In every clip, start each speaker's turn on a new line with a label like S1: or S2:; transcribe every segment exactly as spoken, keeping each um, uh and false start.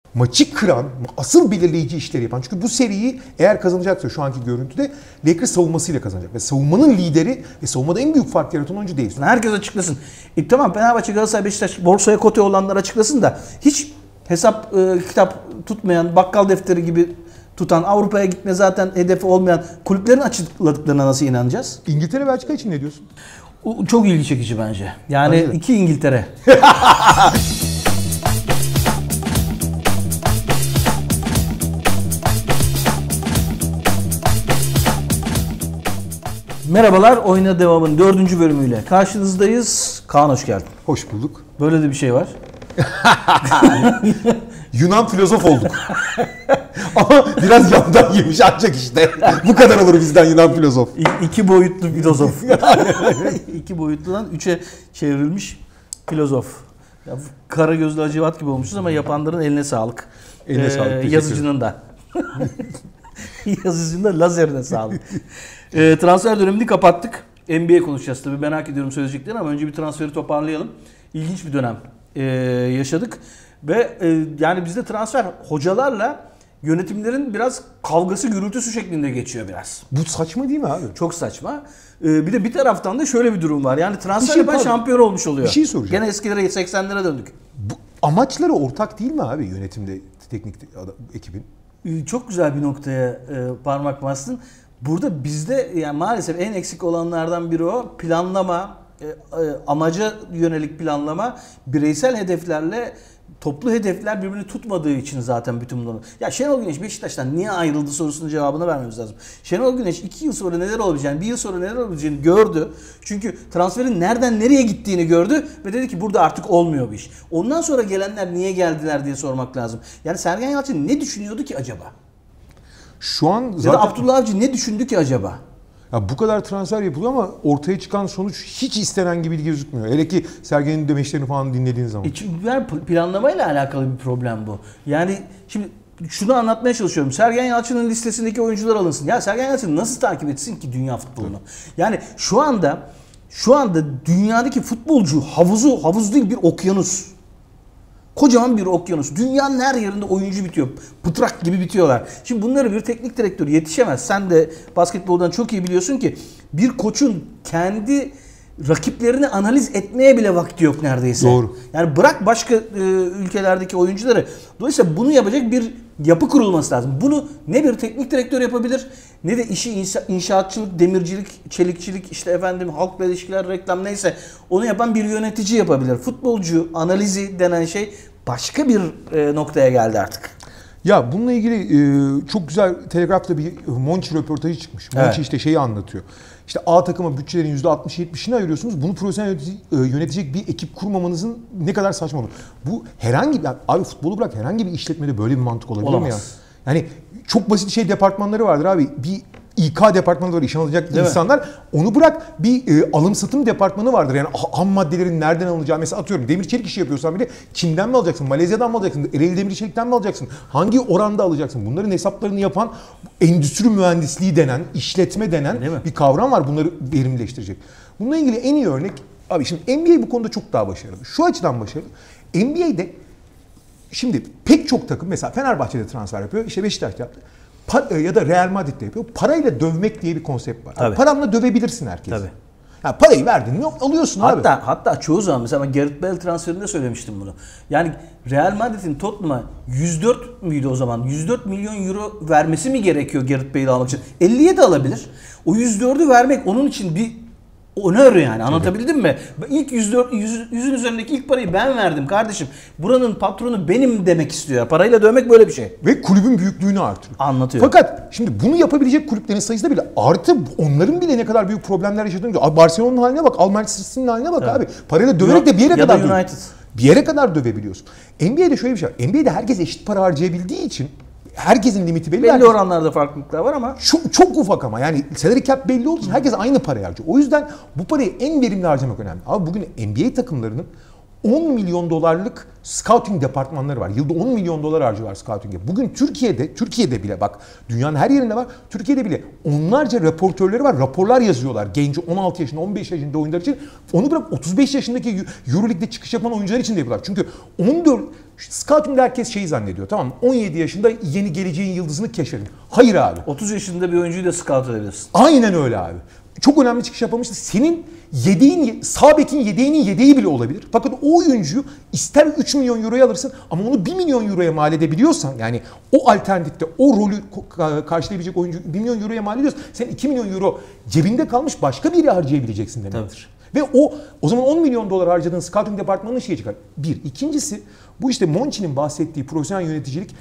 S1: maçı kıran, asıl belirleyici işleri yapan. Çünkü bu seriyi eğer kazanacaksa şu anki görüntüde Lakers savunmasıyla kazanacak. Ve savunmanın lideri ve savunmada en büyük fark yaratan oyuncu Davis.
S2: Herkes açıklasın. E, tamam Fenerbahçe, Galatasaray, Beşiktaş borsaya kote olanlar açıklasın da hiç hesap e, kitap tutmayan, bakkal defteri gibi tutan, Avrupa'ya gitme zaten hedefi olmayan kulüplerin açıkladıklarına nasıl inanacağız?
S1: İngiltere, Belçika için ne diyorsun?
S2: O, çok ilgi çekici bence. Yani
S1: Bence de.
S2: iki İngiltere. Merhabalar, Oyuna Devam'ın dördüncü bölümüyle karşınızdayız. Kaan hoş geldin.
S1: Hoş bulduk.
S2: Böyle de bir şey var.
S1: Yunan filozof olduk. Ama biraz yandan yemiş ancak işte. Bu kadar olur bizden Yunan filozof.
S2: İ- iki boyutlu filozof. İki boyutludan üçe çevrilmiş filozof. Ya, kara gözlü Hacivat gibi olmuşuz ama yapanların eline sağlık.
S1: Eline
S2: Ee,
S1: sağlık. teşekkür
S2: Yazıcının da. Yazıcının da lazerine sağlık. Ee, transfer dönemini kapattık. N B A konuşacağız tabii. Merak ediyorum söyleyeceklerini ama önce bir transferi toparlayalım. İlginç bir dönem ee, yaşadık. Ve e, yani bizde transfer hocalarla yönetimlerin biraz kavgası, gürültüsü şeklinde geçiyor biraz.
S1: Bu saçma değil mi abi?
S2: Çok saçma. Ee, bir de bir taraftan da şöyle bir durum var. Yani transfer
S1: şey
S2: yapan
S1: pardon.
S2: şampiyon olmuş oluyor.
S1: Bir şey soracağım.
S2: Gene eskilere seksenlere döndük.
S1: Bu amaçları ortak değil mi abi yönetimde, teknik adam- ekibin?
S2: Ee, Çok güzel bir noktaya e, parmak bastın. Burada bizde yani maalesef en eksik olanlardan biri o. Planlama, e, e, amaca yönelik planlama, bireysel hedeflerle toplu hedefler birbirini tutmadığı için zaten bütün bunları. Ya Şenol Güneş Beşiktaş'tan niye ayrıldı sorusunun cevabını vermemiz lazım. Şenol Güneş iki yıl sonra neler olabileceğini, bir yıl sonra neler olabileceğini gördü. Çünkü transferin nereden nereye gittiğini gördü ve dedi ki burada artık olmuyor bu iş. Ondan sonra gelenler niye geldiler diye sormak lazım. Yani Sergen Yalçın ne düşünüyordu ki acaba?
S1: Şu an
S2: Ya da
S1: zaten
S2: Abdullah Avcı ne düşündü ki acaba?
S1: ya bu kadar transfer yapılıyor ama ortaya çıkan sonuç hiç istenen gibi gözükmüyor. Hele ki Sergen'in demeçlerini falan dinlediğin zaman.
S2: E çünkü yani planlamayla alakalı bir problem bu. Yani şimdi şunu anlatmaya çalışıyorum. Sergen Yalçın'ın listesindeki oyuncular alınsın. Ya Sergen Yalçın nasıl takip etsin ki dünya futbolunu? Yani şu anda şu anda dünyadaki futbolcu havuzu havuz değil bir okyanus. Kocaman bir okyanus. Dünyanın her yerinde oyuncu bitiyor. Pıtrak gibi bitiyorlar. Şimdi bunları bir teknik direktör yetişemez. Sen de basketboldan çok iyi biliyorsun ki bir koçun kendi rakiplerini analiz etmeye bile vakti yok neredeyse.
S1: Doğru.
S2: Yani bırak başka e, ülkelerdeki oyuncuları. Dolayısıyla bunu yapacak bir yapı kurulması lazım. Bunu ne bir teknik direktör yapabilir ne de işi inşa, inşaatçılık, demircilik, çelikçilik, işte efendim halkla ilişkiler, reklam neyse onu yapan bir yönetici yapabilir. Futbolcu analizi denen şey başka bir e, noktaya geldi artık.
S1: Ya bununla ilgili e, çok güzel Telegraph'ta bir Monchi röportajı çıkmış. Monchi
S2: Evet.
S1: işte şeyi anlatıyor. İşte A takıma bütçelerin yüzde altmış yetmişini ayırıyorsunuz. Bunu profesyonel yönetici- e, yönetecek bir ekip kurmamanızın ne kadar saçma olur. Bu herhangi bir, yani abi futbolu bırak herhangi bir işletmede böyle bir mantık olabilir
S2: Olamaz.
S1: mi ya? Yani çok basit şey departmanları vardır abi. Bir İK departmanı var, işe alacak
S2: Değil
S1: insanlar. Mi? Onu bırak bir e, alım satım departmanı vardır. Yani ham maddelerin nereden alınacağı. Mesela atıyorum demir çelik işi yapıyorsan bile Çin'den mi alacaksın? Malezya'dan mı alacaksın? Ereğli demir çelikten mi alacaksın? Hangi oranda alacaksın? Bunların hesaplarını yapan endüstri mühendisliği denen, işletme denen bir kavram var. Bunları verimleştirecek. Bununla ilgili en iyi örnek abi şimdi N B A bu konuda çok daha başarılı. Şu açıdan başarılı. N B A'de şimdi pek çok takım mesela Fenerbahçe'de transfer yapıyor. İşte Beşiktaş'ta yaptı. Pa- ya da Real Madrid'de yapıyor. Parayla dövmek diye bir konsept var.
S2: Tabii.
S1: Paranla dövebilirsin herkesi.
S2: Tabii.
S1: Ya parayı verdin mi alıyorsun
S2: Hatta
S1: abi.
S2: hatta çoğu zaman mesela ben Gareth Bale transferinde söylemiştim bunu. Yani Real Madrid'in Tottenham'a yüz dört müydü o zaman? yüz dört milyon euro vermesi mi gerekiyor Gareth Bale'i almak için? elliye de alabilir. O yüz dördü vermek onun için bir onör yani. Anlatabildim mi? İlk yüz dört, yüzün üzerindeki ilk parayı ben verdim kardeşim. Buranın patronu benim demek istiyor. Parayla dövmek böyle bir şey.
S1: Ve kulübün büyüklüğünü artırıyor.
S2: Anlatıyor.
S1: Fakat şimdi bunu yapabilecek kulüplerin sayısı da bile artı onların bile ne kadar büyük problemler yaşadığını görüyor. Abi Barcelona'nın haline bak, Al Manchester City'nin haline bak
S2: Evet.
S1: abi. Parayla döverek de bir yere
S2: Ya
S1: kadar
S2: da
S1: döv-
S2: United.
S1: Bir yere kadar dövebiliyorsun. N B A'de şöyle bir şey var. N B A'de herkes eşit para harcayabildiği için herkesin limiti belli.
S2: Belli
S1: Herkes-
S2: oranlarda farklılıklar var ama
S1: Çok, çok ufak ama yani salary cap belli olduğu için herkes aynı parayı harcıyor. O yüzden bu parayı en verimli harcamak önemli. Abi bugün N B A takımlarının on milyon dolarlık scouting departmanları var. Yılda on milyon dolar harcıyorlar scouting'e. Bugün Türkiye'de, Türkiye'de bile bak dünyanın her yerinde var. Türkiye'de bile onlarca raportörleri var. Raporlar yazıyorlar. Genç on altı yaşında, on beş yaşında oyuncular için. Onu bırak otuz beş yaşındaki Euroleague'de çıkış yapan oyuncular için de yapıyorlar. Çünkü on dört scouting'de herkes şeyi zannediyor. Tamam mı? on yedi yaşında yeni geleceğin yıldızını keşfedin. Hayır abi.
S2: otuz yaşında bir oyuncuyu da scout edebilirsin.
S1: Aynen öyle abi. Çok önemli çıkış yapılmıştı. Senin yedeğin, sağ bekin yedeğinin yedeği bile olabilir. Fakat o oyuncuyu ister üç milyon euroya alırsın ama onu bir milyon euroya mal edebiliyorsan, yani o alternatifte o rolü karşılayabilecek oyuncu bir milyon euroya mal ediyorsan, sen iki milyon euro cebinde kalmış başka bir yere harcayabileceksin demektir. Ve o o zaman on milyon dolar harcadığın scouting departmanının şeye çıkar. Bir. İkincisi, bu işte Monchi'nin bahsettiği profesyonel yöneticilik,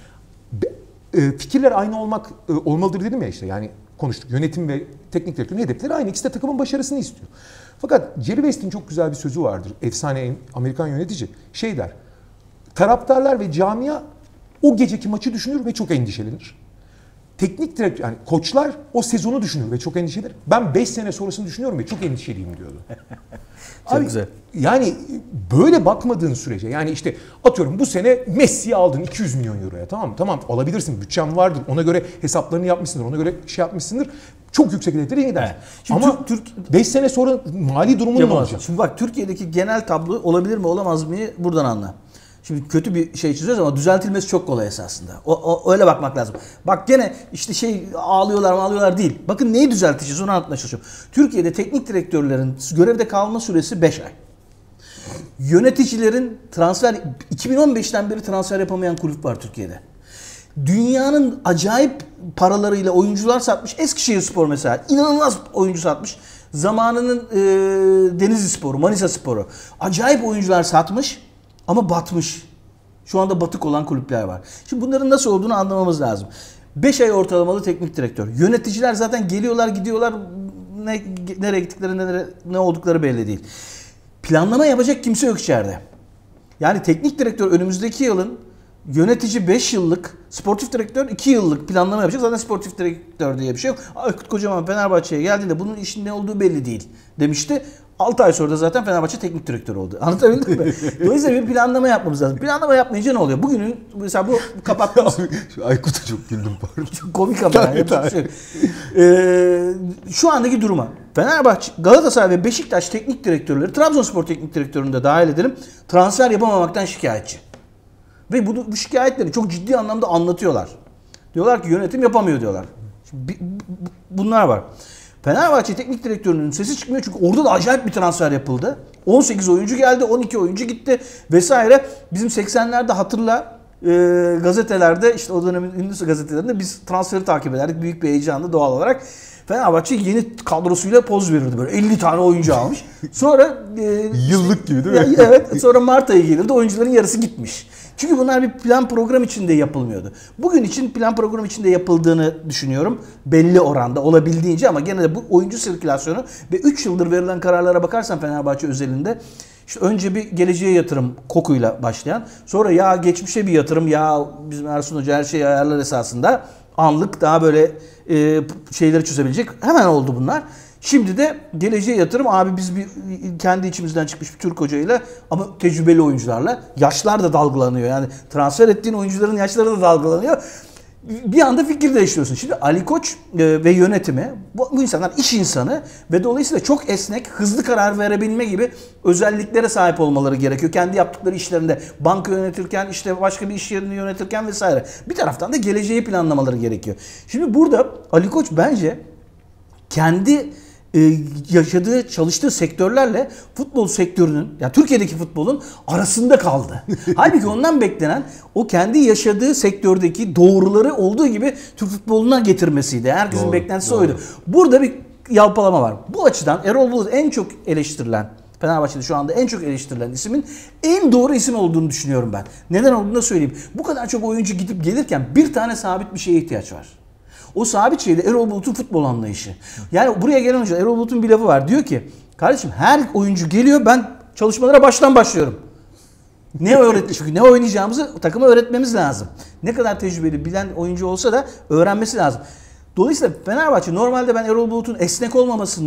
S1: fikirler aynı olmak olmalıdır dedim ya işte, yani konuştuk. Yönetim ve teknik direktörün hedefleri aynı. İkisi de takımın başarısını istiyor. Fakat Jerry West'in çok güzel bir sözü vardır. Efsane Amerikan yönetici. Şey der. Taraftarlar ve camia o geceki maçı düşünür ve çok endişelenir. Teknik direktör, yani koçlar o sezonu düşünür ve çok endişelenir. Ben beş sene sonrasını düşünüyorum ve çok endişeliyim diyordu.
S2: Çok
S1: Abi,
S2: güzel.
S1: Yani böyle bakmadığın sürece, yani işte atıyorum bu sene Messi'yi aldın iki yüz milyon euroya, tamam mı? Tamam, alabilirsin, bütçen vardır, ona göre hesaplarını yapmışsındır, ona göre şey yapmışsındır. Çok yüksek hedeflere gider. Evet.
S2: Şimdi
S1: ama
S2: Türk
S1: beş sene sonra mali durumun ne olacak?
S2: Şimdi bak, Türkiye'deki genel tablo olabilir mi olamaz mı buradan anla. Şimdi kötü bir şey çiziyoruz ama düzeltilmesi çok kolay esasında. O, o öyle bakmak lazım. Bak gene işte şey ağlıyorlar mı ağlıyorlar değil. Bakın neyi düzelteceğiz onu anlatmaya çalışıyorum. Türkiye'de teknik direktörlerin görevde kalma süresi beş ay. Yöneticilerin transfer, iki bin on beşten beri transfer yapamayan kulüp var Türkiye'de. Dünyanın acayip paralarıyla oyuncular satmış. Eskişehirspor mesela inanılmaz oyuncu satmış. Zamanının e, Denizlisporu, Manisasporu acayip oyuncular satmış. Ama batmış. Şu anda batık olan kulüpler var. Şimdi bunların nasıl olduğunu anlamamız lazım. beş ay ortalamalı teknik direktör. Yöneticiler zaten geliyorlar gidiyorlar. Ne, nereye gittikleri, nereye, ne oldukları belli değil. Planlama yapacak kimse yok içeride. Yani teknik direktör önümüzdeki yılın, yönetici beş yıllık, sportif direktör iki yıllık planlama yapacak. Zaten sportif direktör diye bir şey yok. Aykut Kocaman Fenerbahçe'ye geldiğinde bunun işin ne olduğu belli değil demişti. altı ay sonra da zaten Fenerbahçe teknik direktör oldu. Anlatabildim mi? Dolayısıyla bir planlama yapmamız lazım. Planlama yapmayınca ne oluyor? Bugünün mesela bu kapattığımız...
S1: Aykut'a çok güldüm pardon.
S2: Çok komik ama. Yani. ee, şu andaki duruma. Fenerbahçe, Galatasaray ve Beşiktaş teknik direktörleri, Trabzonspor teknik direktörünü de dahil edelim, transfer yapamamaktan şikayetçi. Ve bu, bu şikayetleri çok ciddi anlamda anlatıyorlar. Diyorlar ki yönetim yapamıyor diyorlar. Şimdi, bunlar var. Fenerbahçe teknik direktörünün sesi çıkmıyor çünkü orada da acayip bir transfer yapıldı. on sekiz oyuncu geldi, on iki oyuncu gitti vesaire. Bizim seksenlerde hatırla e, gazetelerde, işte o dönemin ünlü gazetelerinde biz transferi takip ederdik. Büyük bir heyecanla doğal olarak. Fenerbahçe yeni kadrosuyla poz verirdi, böyle elli tane oyuncu almış. Sonra e,
S1: yıllık gibi değil mi?
S2: Evet, sonra Mart ayı gelirdi, oyuncuların yarısı gitmiş. Çünkü bunlar bir plan program içinde yapılmıyordu. Bugün için plan program içinde yapıldığını düşünüyorum. Belli oranda, olabildiğince, ama gene de bu oyuncu sirkülasyonu ve üç yıldır verilen kararlara bakarsan Fenerbahçe özelinde, işte önce bir geleceğe yatırım kokuyla başlayan, sonra ya geçmişe bir yatırım, ya bizim Ersun Hoca her şeyi ayarlar esasında, anlık daha böyle e, şeyleri çözebilecek, hemen oldu bunlar. Şimdi de geleceğe yatırım, abi biz bir kendi içimizden çıkmış bir Türk hocayla ama tecrübeli oyuncularla, yaşlar da dalgalanıyor. Yani transfer ettiğin oyuncuların yaşları da dalgalanıyor. Bir anda fikir değiştiriyorsun. Şimdi Ali Koç ve yönetimi, bu, bu insanlar iş insanı ve dolayısıyla çok esnek, hızlı karar verebilme gibi özelliklere sahip olmaları gerekiyor. Kendi yaptıkları işlerinde, banka yönetirken, işte başka bir iş yerini yönetirken vesaire. Bir taraftan da geleceği planlamaları gerekiyor. Şimdi burada Ali Koç bence kendi yaşadığı, çalıştığı sektörlerle futbol sektörünün, yani Türkiye'deki futbolun arasında kaldı. Halbuki ondan beklenen o kendi yaşadığı sektördeki doğruları olduğu gibi Türk futboluna getirmesiydi. Herkesin doğru, beklentisi doğru. oydu. Burada bir yalpalama var. Bu açıdan Erol Bulut en çok eleştirilen, Fenerbahçe'de şu anda en çok eleştirilen ismin en doğru isim olduğunu düşünüyorum ben. Neden olduğunu da söyleyeyim. Bu kadar çok oyuncu gidip gelirken bir tane sabit bir şeye ihtiyaç var. O sabit şey de Erol Bulut'un futbol anlayışı. Yani buraya gelen oyuncu, Erol Bulut'un bir lafı var. Diyor ki, kardeşim her oyuncu geliyor, ben çalışmalara baştan başlıyorum. Ne öğret çünkü ne oynayacağımızı takıma öğretmemiz lazım. Ne kadar tecrübeli, bilen oyuncu olsa da öğrenmesi lazım. Dolayısıyla Fenerbahçe, normalde ben Erol Bulut'un esnek olmamasından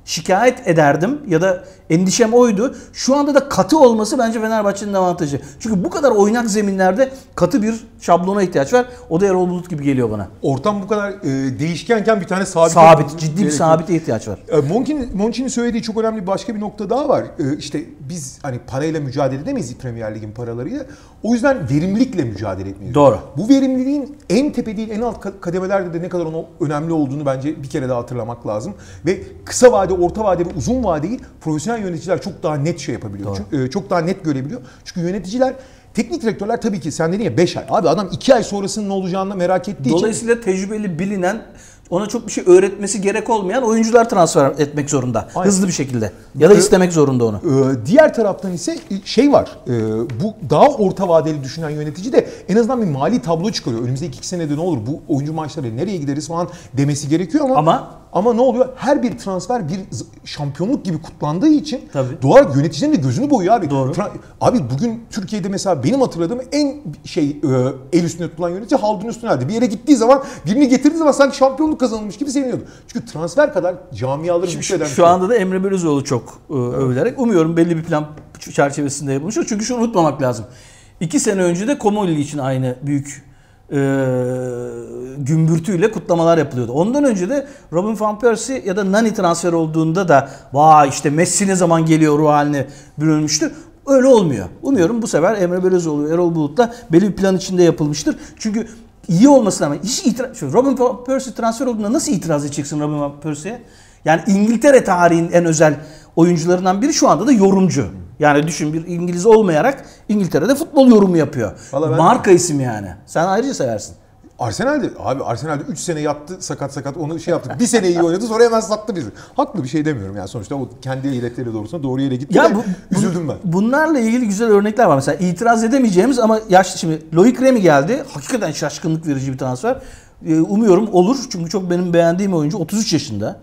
S2: şikayet ederdim ya da endişem oydu. Şu anda da katı olması bence Fenerbahçe'nin avantajı. Çünkü bu kadar oynak zeminlerde katı bir şablona ihtiyaç var. O da Erol Bulut gibi geliyor bana.
S1: Ortam bu kadar e, değişkenken bir tane sabit
S2: Sabit, ciddi bir sabite ihtiyaç var.
S1: E, Monchi'nin Monchi'nin söylediği çok önemli başka bir nokta daha var. E, işte biz hani parayla mücadele edemeyiz Premier Lig'in paralarıyla. O yüzden verimlilikle mücadele etmeliyiz.
S2: Doğru.
S1: Bu verimliliğin en tepe değil en alt kademelerde de ne kadar onun önemli olduğunu bence bir kere daha hatırlamak lazım. Ve kısa vade, orta vade ve uzun vadeyi profesyonel yöneticiler çok daha net şey yapabiliyor. Çok, çok daha net görebiliyor. Çünkü yöneticiler, teknik direktörler tabii ki sen dedin ya beş ay. Abi adam iki ay sonrasının ne olacağını merak ettiği için.
S2: Dolayısıyla tecrübeli, bilinen, ona çok bir şey öğretmesi gerek olmayan oyuncular transfer etmek zorunda.
S1: Aynen.
S2: Hızlı bir şekilde. Ya da istemek zorunda onu.
S1: Ee, diğer taraftan ise şey var. E, bu daha orta vadeli düşünen yönetici de en azından bir mali tablo çıkarıyor. Önümüzdeki iki senede ne olur? Bu oyuncu maaşları nereye gideriz falan demesi gerekiyor ama
S2: Ama
S1: ama ne oluyor? Her bir transfer bir şampiyonluk gibi kutlandığı için
S2: Tabii.
S1: doğal yöneticilerin de gözünü boyuyor abi.
S2: Doğru.
S1: Tra- abi bugün Türkiye'de mesela benim hatırladığım en şey e, el üstünde tutulan yönetici Haldun Üstüner'di. Bir yere gittiği zaman birini getirdiği zaman sanki şampiyonluk kazanılmış gibi seviniyordu. Çünkü transfer kadar camiaları mutlu eden.
S2: Şu anda da Emre Belözoğlu çok e, övülerek. Umuyorum belli bir plan çerçevesinde yapılmıştır. Çünkü şunu unutmamak lazım. İki sene önce de Komolli için aynı büyük e, gümbürtüyle kutlamalar yapılıyordu. Ondan önce de Robin van Persie ya da Nani transfer olduğunda da vay işte Messi ne zaman geliyor ruh haline bürünmüştü. Öyle olmuyor. Umuyorum bu sefer Emre Belözoğlu, Erol Bulut'la belli bir plan içinde yapılmıştır. Çünkü iyi olmasına rağmen hiç itiraz... Robin van Persie transfer olduğunda nasıl itiraz edeceksin Robin van Persie'ye? Yani İngiltere tarihinin en özel oyuncularından biri, şu anda da yorumcu. Yani düşün, bir İngiliz olmayarak İngiltere'de futbol yorumu yapıyor. Ben... Marka isim yani. Sen ayrıca seversin.
S1: Arsenal'de abi Arsenal'de üç sene yattı sakat sakat, onu şey yaptık. Bir sene iyi oynadı sonra hemen sattı bizi. Haklı, bir şey demiyorum yani, sonuçta o kendi iletleri doğrusunda doğru yere gitti. Ya bu, üzüldüm ben.
S2: Bunlarla ilgili güzel örnekler var. Mesela itiraz edemeyeceğimiz ama yaşlı, şimdi Loic Remy geldi. Hakikaten şaşkınlık verici bir transfer. Umuyorum olur çünkü çok benim beğendiğim oyuncu, otuz üç yaşında.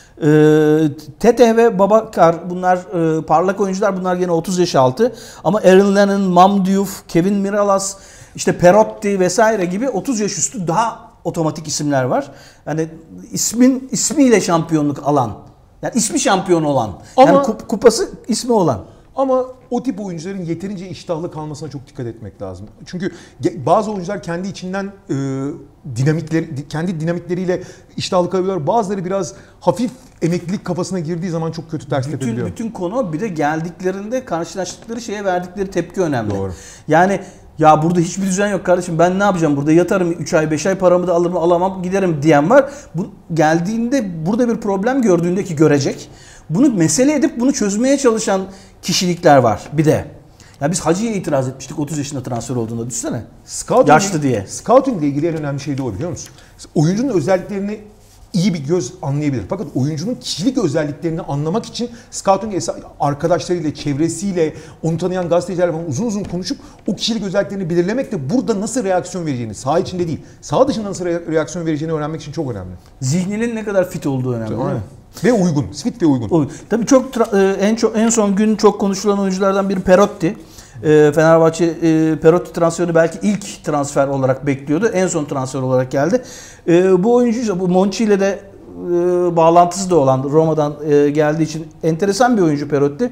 S2: Tete ve Babakar, bunlar e, parlak oyuncular, bunlar gene otuz yaş altı. Ama Aaron Lennon, Mam Diouf, Kevin Miralas, işte Perotti vesaire gibi otuz yaş üstü daha otomatik isimler var. Yani ismin ismiyle şampiyonluk alan. Yani ismi şampiyon olan. Ama, yani kup, kupası ismi olan.
S1: Ama o tip oyuncuların yeterince iştahlı kalmasına çok dikkat etmek lazım. Çünkü bazı oyuncular kendi içinden e, dinamikleri, kendi dinamikleriyle iştahlı kalabiliyorlar. Bazıları biraz hafif emeklilik kafasına girdiği zaman çok kötü ters tepebiliyor.
S2: Bütün konu, bir de geldiklerinde karşılaştıkları şeye verdikleri tepki önemli.
S1: Doğru.
S2: Yani ya burada hiçbir düzen yok kardeşim, ben ne yapacağım burada, yatarım üç ay beş ay, paramı da alırım alamam giderim diyen var. Bu geldiğinde burada bir problem gördüğünde, ki görecek, bunu mesele edip bunu çözmeye çalışan kişilikler var bir de. Ya biz Hacı'ya itiraz etmiştik otuz yaşında transfer olduğunda, düşünsene.
S1: Scouting,
S2: yaşlı diye.
S1: Scouting ile ilgili en önemli şey de o, biliyor musun? Oyuncunun özelliklerini iyi bir göz anlayabilir. Fakat oyuncunun kişilik özelliklerini anlamak için scouting arkadaşlarıyla, çevresiyle, onu tanıyan gazetecilerle falan uzun uzun konuşup o kişilik özelliklerini belirlemek de burada nasıl reaksiyon vereceğini, saha içinde değil, saha dışında nasıl reaksiyon vereceğini öğrenmek için çok önemli.
S2: Zihninin ne kadar fit olduğu önemli.
S1: Aynen. Ve uygun, fit ve uygun.
S2: uygun. Tabii çok en çok en son gün çok konuşulan oyunculardan biri Perotti. Fenerbahçe Perotti transferini belki ilk transfer olarak bekliyordu. En son transfer olarak geldi. Bu oyuncu, bu Monchi ile de bağlantısı da olan, Roma'dan geldiği için enteresan bir oyuncu Perotti.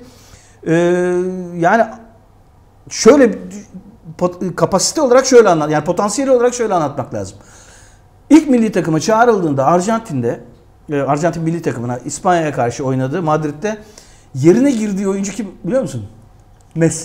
S2: Yani şöyle kapasite olarak şöyle anlat, yani potansiyeli olarak şöyle anlatmak lazım. İlk milli takıma çağrıldığında Arjantin'de, Arjantin milli takımına İspanya'ya karşı oynadı Madrid'de, yerine girdiği oyuncu kim biliyor musun? Messi.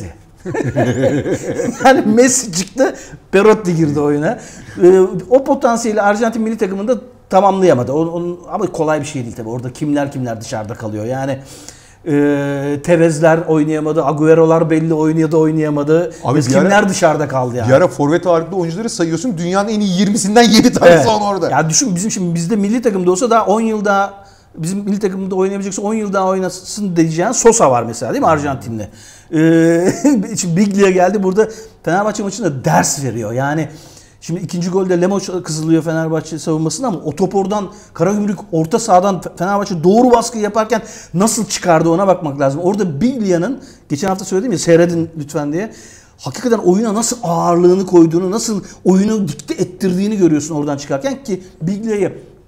S2: Yani Messi çıktı, Perotti girdi oyuna. Ee, o potansiyeli Arjantin milli takımında tamamlayamadı. Onun, onun, ama kolay bir şey değil tabii. Orada kimler kimler dışarıda kalıyor. Yani e, Tevez'ler oynayamadı, Agüero'lar belli oynadı oynayamadı. Abi kimler ara, dışarıda kaldı yani.
S1: Bir ara forvet ağırlıklı oyuncuları sayıyorsun. Dünyanın en iyi yirmisinden yedi tanesi evet. Var orada.
S2: Ya düşün, bizim şimdi bizde milli takımda olsa daha on yıl daha, bizim milli takımda oynayabilecekse on yıl daha oynasın diyeceğin Sosa var mesela, değil mi, Arjantinli? Ee, şimdi Biglia geldi burada Fenerbahçe maçında ders veriyor. Yani şimdi ikinci golde Lemo kızılıyor Fenerbahçe savunmasına, ama o top oradan Karagümrük orta sahadan Fenerbahçe doğru baskı yaparken nasıl çıkardı ona bakmak lazım. Orada Biglia'nın, geçen hafta söyledim ya, seyredin lütfen diye, hakikaten oyuna nasıl ağırlığını koyduğunu, nasıl oyunu dikte ettirdiğini görüyorsun oradan çıkarken, ki Biglia'yı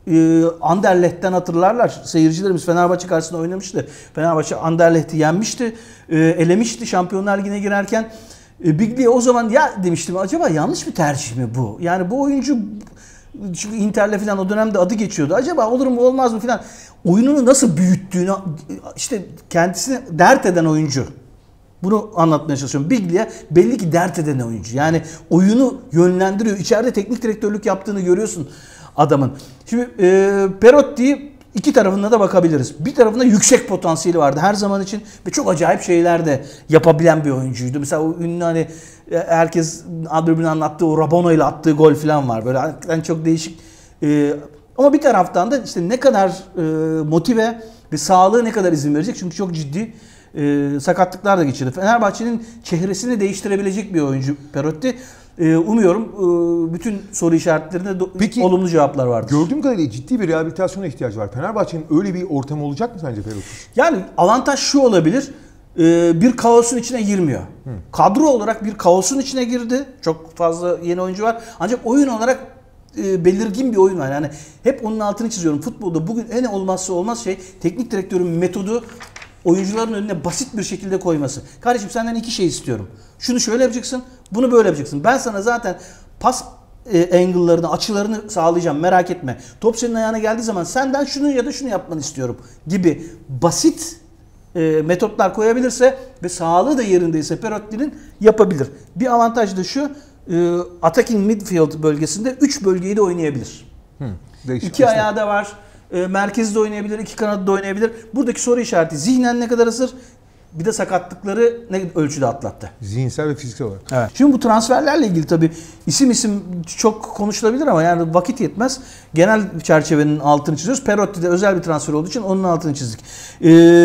S2: e, Anderlecht'ten hatırlarlar. Seyircilerimiz Fenerbahçe karşısında oynamıştı. Fenerbahçe Anderlecht'i yenmişti. E, elemişti Şampiyonlar Ligi'ne girerken. E, Biglia o zaman ya demiştim acaba yanlış bir tercih mi bu? Yani bu oyuncu çünkü Inter'le falan o dönemde adı geçiyordu. Acaba olur mu olmaz mı falan. Oyununu nasıl büyüttüğünü işte kendisini dert eden oyuncu. Bunu anlatmaya çalışıyorum. Biglia belli ki dert eden oyuncu. Yani oyunu yönlendiriyor. İçeride teknik direktörlük yaptığını görüyorsun adamın. Şimdi e, Perotti'yi iki tarafına da bakabiliriz. Bir tarafında yüksek potansiyeli vardı her zaman için ve çok acayip şeyler de yapabilen bir oyuncuydu. Mesela o ünlü hani herkes birbirine anlattığı o Rabona ile attığı gol falan var. Böyle hakikaten çok değişik. E, ama bir taraftan da işte ne kadar e, motive ve sağlığı ne kadar izin verecek. Çünkü çok ciddi e, sakatlıklar da geçirdi. Fenerbahçe'nin çehresini değiştirebilecek bir oyuncu Perotti. E, umuyorum e, bütün soru işaretlerine do-
S1: Peki,
S2: olumlu cevaplar vardır.
S1: Gördüğüm kadarıyla ciddi bir rehabilitasyona ihtiyacı var. Fenerbahçe'nin öyle bir ortamı olacak mı sence Perotti?
S2: Yani avantaj şu olabilir. E, bir kaosun içine girmiyor. Hı. Kadro olarak bir kaosun içine girdi. Çok fazla yeni oyuncu var. Ancak oyun olarak e, belirgin bir oyun var. Yani hep onun altını çiziyorum. Futbolda bugün en olmazsa olmaz şey teknik direktörün metodu oyuncuların önüne basit bir şekilde koyması. Kardeşim senden iki şey istiyorum. Şunu şöyle yapacaksın, bunu böyle yapacaksın. Ben sana zaten pas e, angle'larını, açılarını sağlayacağım. Merak etme. Top senin ayağına geldiği zaman senden şunu ya da şunu yapmanı istiyorum gibi basit e, metotlar koyabilirse ve sağlığı da yerindeyse Perotti'nin yapabilir. Bir avantaj da şu, e, attacking midfield bölgesinde üç bölgeyi de oynayabilir.
S1: Hı, değişik.
S2: İki ayağı da var. E, merkezde oynayabilir, iki kanatta da oynayabilir. Buradaki soru işareti zihnen ne kadar hazır, bir de sakatlıkları ne ölçüde atlattı.
S1: Zihinsel ve fiziksel olarak.
S2: Evet. Şimdi bu transferlerle ilgili tabii isim isim çok konuşulabilir ama yani vakit yetmez. Genel çerçevenin altını çiziyoruz. Perotti de özel bir transfer olduğu için onun altını çizdik. Ee,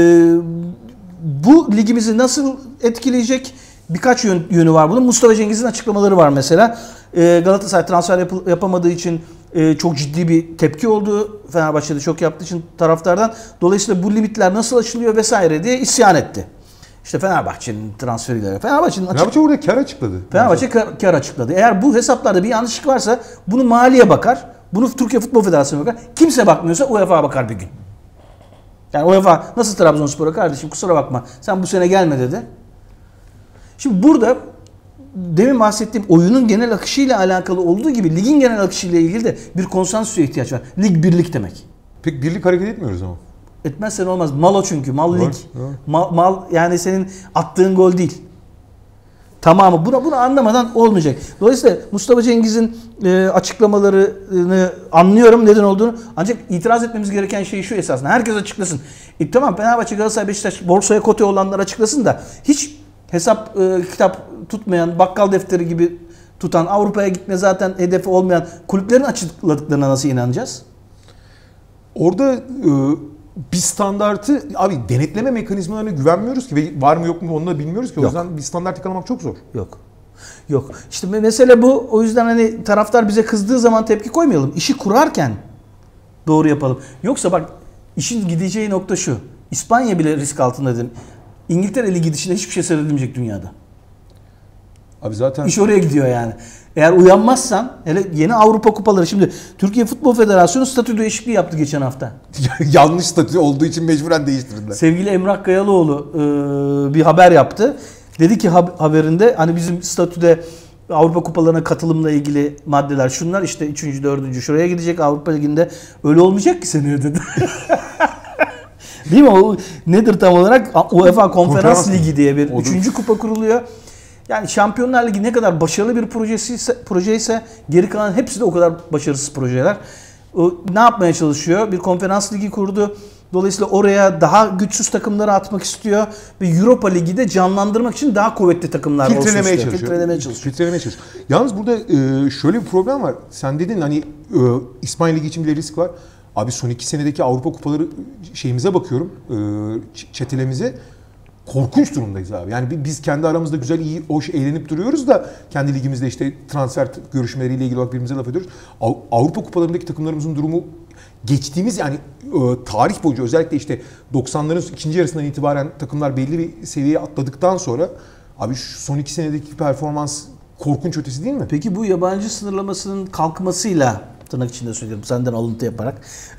S2: bu ligimizi nasıl etkileyecek? Birkaç yön, yönü var bunun. Mustafa Cengiz'in açıklamaları var mesela. Ee, Galatasaray transfer yap- yapamadığı için e, çok ciddi bir tepki oldu. Fenerbahçe'de çok yaptığı için taraftardan. Dolayısıyla bu limitler nasıl açılıyor vesaire diye isyan etti. İşte Fenerbahçe'nin transferiyle. Fenerbahçe'nin açık...
S1: Fenerbahçe burada kar açıkladı.
S2: Fenerbahçe kar, kar açıkladı. Eğer bu hesaplarda bir yanlışlık varsa bunu maliye bakar. Bunu Türkiye Futbol Federasyonu bakar. Kimse bakmıyorsa UEFA bakar bir gün. Yani UEFA nasıl Trabzonspor'a kardeşim kusura bakma sen bu sene gelme dedi. Şimdi burada demin bahsettiğim oyunun genel akışıyla alakalı olduğu gibi ligin genel akışıyla ilgili de bir konsensüse ihtiyaç var. Lig birlik demek.
S1: Pek birlik hareket etmiyoruz ama.
S2: Etmezsen olmaz. Mal o çünkü. Mal lig.
S1: Doğru, doğru.
S2: Mal, mal yani senin attığın gol değil. Tamamı. Bunu, bunu anlamadan olmayacak. Dolayısıyla Mustafa Cengiz'in e, açıklamalarını anlıyorum neden olduğunu. Ancak itiraz etmemiz gereken şey şu esasında. Herkes açıklasın. E, tamam Fenerbahçe, Galatasaray, Beşiktaş borsaya kote olanlar açıklasın da hiç hesap e, kitap tutmayan, bakkal defteri gibi tutan, Avrupa'ya gitme zaten hedefi olmayan kulüplerin açıkladıklarına nasıl inanacağız?
S1: Orada e, bir standartı, abi denetleme mekanizmalarına güvenmiyoruz ki ve var mı yok mu onu da bilmiyoruz ki. O
S2: Yok.
S1: yüzden bir standart yakalamak çok zor.
S2: Yok. Yok. İşte mesele bu. O yüzden hani taraftar bize kızdığı zaman tepki koymayalım. İşi kurarken doğru yapalım. Yoksa bak işin gideceği nokta şu. İspanya bile risk altında dedim. İngiltere Ligi dışında hiçbir şey seyredilmeyecek dünyada.
S1: Abi zaten
S2: İş oraya gidiyor yani. Eğer uyanmazsan hele yeni Avrupa kupaları şimdi Türkiye Futbol Federasyonu statü değişikliği yaptı geçen hafta.
S1: yanlış statü olduğu için mecburen değiştirdiler.
S2: Sevgili Emrah Kayalıoğlu e, bir haber yaptı. Dedi ki haberinde hani bizim statüde Avrupa kupalarına katılımla ilgili maddeler şunlar işte üçüncü dördüncü şuraya gidecek Avrupa Ligi'nde öyle olmayacak ki seneye dedi. Değil mi? O nedir tam olarak? UEFA Konferans,
S1: Konferans
S2: Ligi diye bir
S1: Olur.
S2: üçüncü kupa kuruluyor. Yani Şampiyonlar Ligi ne kadar başarılı bir projesi ise, proje ise geri kalan hepsi de o kadar başarısız projeler. O, ne yapmaya çalışıyor? Bir konferans ligi kurdu. Dolayısıyla oraya daha güçsüz takımları atmak istiyor ve Europa Ligi de canlandırmak için daha kuvvetli takımlar olsun istiyor.
S1: Filtrelemeye çalışıyor.
S2: Filtrelemeye çalışıyor.
S1: Filtrelemeye çalışıyor. Yalnız burada e, şöyle bir problem var. Sen dedin hani e, İspanya Ligi için bile risk var. Abi son iki senedeki Avrupa kupaları şeyimize bakıyorum. E, çetelemize. Korkunç durumdayız abi. Yani biz kendi aramızda güzel, iyi, hoş, eğlenip duruyoruz da kendi ligimizde işte transfer görüşmeleriyle ilgili olarak birbirimize laf ediyoruz. Avrupa kupalarındaki takımlarımızın durumu geçtiğimiz yani tarih boyunca özellikle işte doksanların ikinci yarısından itibaren takımlar belli bir seviyeye atladıktan sonra abi şu son iki senedeki performans korkunç ötesi değil mi?
S2: Peki bu yabancı sınırlamasının kalkmasıyla Tırnak içinde söylüyorum. Senden alıntı yaparak.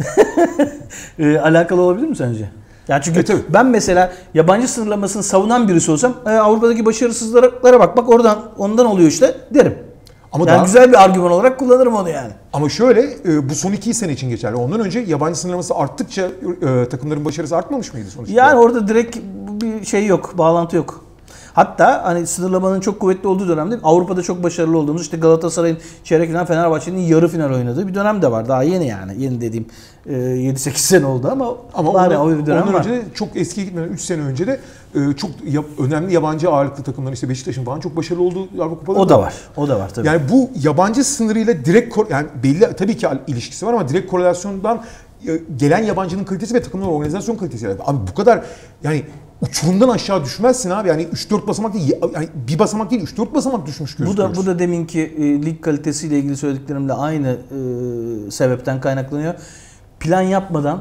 S2: e, alakalı olabilir mi sence? Yani çünkü
S1: evet, evet.
S2: ben mesela yabancı sınırlamasını savunan birisi olsam e, Avrupa'daki başarısızlıklara bak bak oradan ondan oluyor işte derim. Ama yani daha, güzel bir argüman olarak kullanırım onu yani.
S1: Ama şöyle e, bu son iki sene için geçerli. Ondan önce yabancı sınırlaması arttıkça e, takımların başarısı artmamış mıydı sonuçta?
S2: Yani orada direkt bir şey yok, bağlantı yok. Hatta hani sınırlamanın çok kuvvetli olduğu dönemde Avrupa'da çok başarılı olduğumuz işte Galatasaray'ın çeyrek final, Fenerbahçe'nin yarı final oynadığı bir dönem de var. Daha yeni yani. Yeni dediğim yedi sekiz sene oldu ama
S1: ama
S2: ondan,
S1: o bir dönem ondan
S2: var.
S1: önce de çok eskiye gitmeden üç sene önce de çok önemli yabancı ağırlıklı takımlar işte Beşiktaş'ın falan çok başarılı olduğu Avrupa Kupaları.
S2: O da var. O da var tabii.
S1: Yani bu yabancı sınırıyla direkt yani belli tabii ki ilişkisi var ama direkt korelasyondan gelen yabancının kalitesi ve takımların organizasyon kalitesi. Abi bu kadar yani uçurumdan aşağı düşmezsin abi. Yani üç dört basamak değil, yani bir basamak değil üç dört basamak düşmüş gözüküyoruz.
S2: Bu da bu da deminki e, lig kalitesiyle ilgili söylediklerimle aynı e, sebepten kaynaklanıyor. Plan yapmadan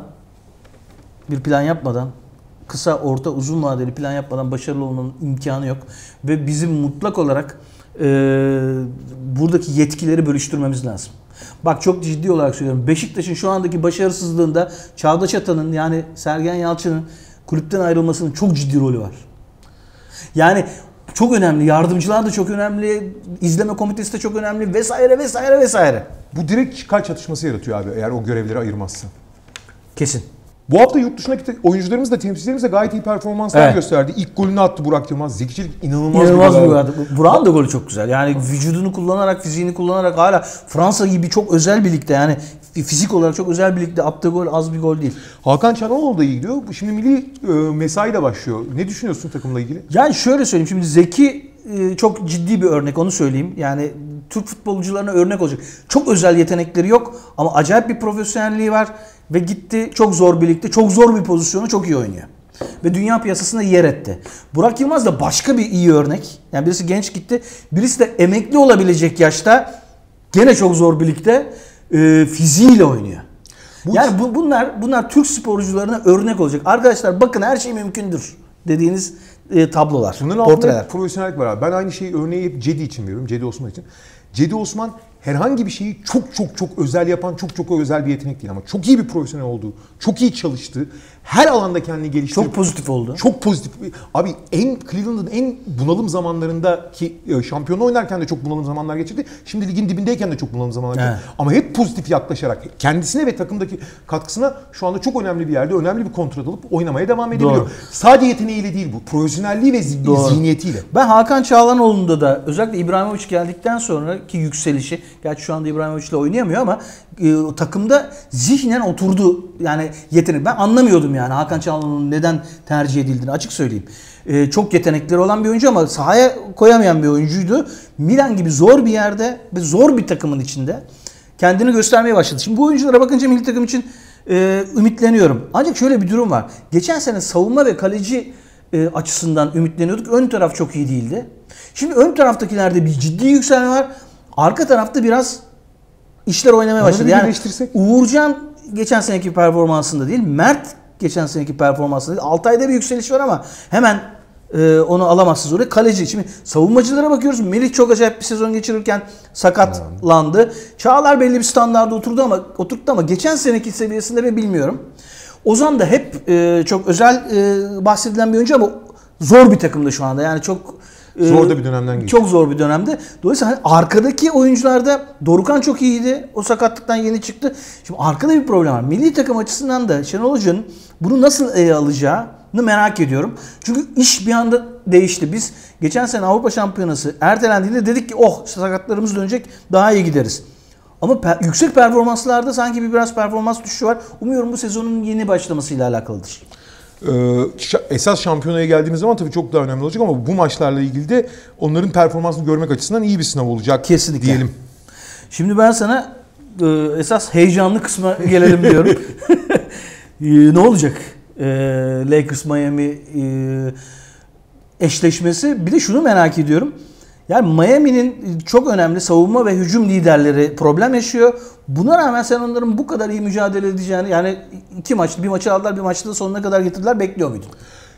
S2: bir plan yapmadan kısa, orta, uzun vadeli plan yapmadan başarılı olmanın imkanı yok ve bizim mutlak olarak e, buradaki yetkileri bölüştürmemiz lazım. Bak çok ciddi olarak söylüyorum. Beşiktaş'ın şu andaki başarısızlığında Çağdaş Atan'ın yani Sergen Yalçın'ın kulüpten ayrılmasının çok ciddi rolü var. Yani çok önemli. Yardımcılar da çok önemli. İzleme komitesi de çok önemli. Vesaire vesaire vesaire.
S1: Bu direkt çıkar çatışması yaratıyor abi eğer o görevleri ayırmazsın.
S2: Kesin.
S1: Bu hafta yurt dışındaki oyuncularımız da temsilcilerimiz de gayet iyi performanslar evet. gösterdi. İlk golünü attı Burak Yılmaz. Zekiçilik inanılmaz,
S2: inanılmaz bir gol. Burak'ın da golü çok güzel. Yani vücudunu kullanarak, fiziğini kullanarak hala Fransa gibi çok özel bir ligde yani fizik olarak çok özel bir ligde attığı gol az bir gol değil.
S1: Hakan Çalhanoğlu da iyi gidiyor. Şimdi milli e, mesai de başlıyor. Ne düşünüyorsun takımla ilgili?
S2: Yani şöyle söyleyeyim. Şimdi Zeki e, çok ciddi bir örnek onu söyleyeyim. Yani Türk futbolcularına örnek olacak. Çok özel yetenekleri yok ama acayip bir profesyonelliği var. Ve gitti çok zor bir ligde, çok zor bir pozisyonu çok iyi oynuyor. Ve dünya piyasasında yer etti. Burak Yılmaz da başka bir iyi örnek. Yani birisi genç gitti, birisi de emekli olabilecek yaşta gene çok zor bir ligde e, fiziğiyle oynuyor. Bu yani bu, bunlar bunlar Türk sporcularına örnek olacak. Arkadaşlar bakın her şey mümkündür dediğiniz e, tablolar,
S1: bunların altında profesyonellik var abi. Ben aynı şeyi örneği hep Cedi için veriyorum, Cedi Osman için. Cedi Osman herhangi bir şeyi çok çok çok özel yapan çok çok özel bir yetenek değil ama çok iyi bir profesyonel olduğu, çok iyi çalıştığı, her alanda kendini geliştirip
S2: çok pozitif oldu.
S1: Çok pozitif. Abi en Cleveland'ın en bunalım zamanlarındaki şampiyonu oynarken de çok bunalım zamanlar geçirdi. Şimdi ligin dibindeyken de çok bunalım zamanlar geçirdi. Evet. Ama hep pozitif yaklaşarak kendisine ve takımdaki katkısına şu anda çok önemli bir yerde önemli bir kontrat alıp oynamaya devam edebiliyor. Doğru. Sadece yeteneğiyle değil bu. Profesyonelliği ve zihniyetiyle.
S2: Ben Hakan Çağlanoğlu'nda da özellikle İbrahimovic geldikten sonraki yükselişi, gerçi şu anda İbrahimovic ile oynayamıyor ama e, takımda zihnen oturdu. Yani yetenek. Ben anlamıyordum yani Hakan Çalhanoğlu'nun neden tercih edildiğini açık söyleyeyim. Ee, çok yetenekleri olan bir oyuncu ama sahaya koyamayan bir oyuncuydu. Milan gibi zor bir yerde ve zor bir takımın içinde kendini göstermeye başladı. Şimdi bu oyunculara bakınca milli takım için e, ümitleniyorum. Ancak şöyle bir durum var. Geçen sene savunma ve kaleci e, açısından ümitleniyorduk. Ön taraf çok iyi değildi. Şimdi ön taraftakilerde bir ciddi yükselme var. Arka tarafta biraz işler oynamaya başladı. Yani Uğurcan geçen seneki performansında değil, Mert geçen seneki performansında değil. Altay'da bir yükseliş var ama hemen e, onu alamazsınız oraya. Kaleci. Şimdi savunmacılara bakıyoruz. Melih çok acayip bir sezon geçirirken sakatlandı. Çağlar belli bir standarda oturdu ama oturttu ama geçen seneki seviyesinde mi bilmiyorum. Ozan da hep e, çok özel e, bahsedilen bir oyuncu ama zor bir takımda şu anda. Yani çok
S1: zor da bir dönemden geçti.
S2: Çok zor bir dönemde. Dolayısıyla hani arkadaki oyuncularda Dorukhan çok iyiydi. O sakatlıktan yeni çıktı. Şimdi arkada bir problem var. Milli takım açısından da Şenol Hoca'nın bunu nasıl ele alacağını merak ediyorum. Çünkü iş bir anda değişti. Biz geçen sene Avrupa Şampiyonası ertelendiğinde dedik ki oh sakatlarımız dönecek daha iyi gideriz. Ama per- yüksek performanslarda sanki bir biraz performans düşüşü var. Umuyorum bu sezonun yeni başlamasıyla alakalıdır.
S1: Esas şampiyonaya geldiğimiz zaman tabii çok daha önemli olacak ama bu maçlarla ilgili de onların performansını görmek açısından iyi bir sınav olacak.
S2: Kesinlikle.
S1: Diyelim.
S2: Şimdi ben sana esas heyecanlı kısma gelelim diyorum. Ne olacak? Lakers Miami eşleşmesi. Bir de şunu merak ediyorum. Yani Miami'nin çok önemli savunma ve hücum liderleri problem yaşıyor. Buna rağmen sen onların bu kadar iyi mücadele edeceğini yani iki maçta bir maçı aldılar bir maçta da sonuna kadar getirdiler bekliyor muydun?